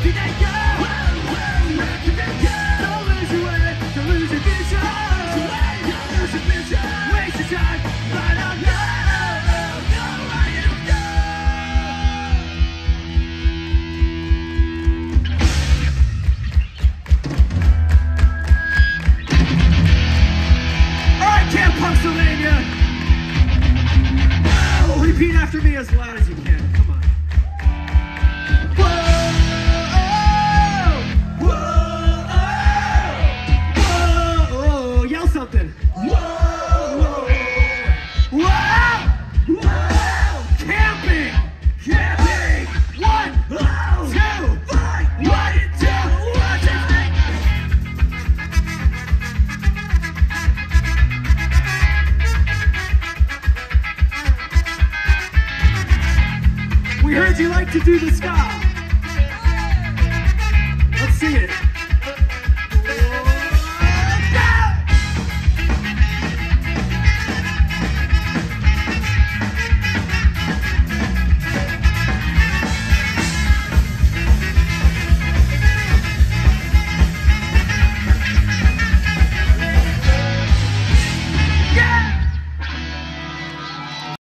can they go? Where can they go? Don't lose your way, don't lose your vision. Don't lose your vision. Waste your time, find out now. Know where you go. Alright, Camp Punksylvania. Repeat after me as loud as you can. Come on. Yell something. Whoa! Camping! 1, 2, 5, 1, 2, 1, 2, 3. We heard you like to do the ska. Let's see it.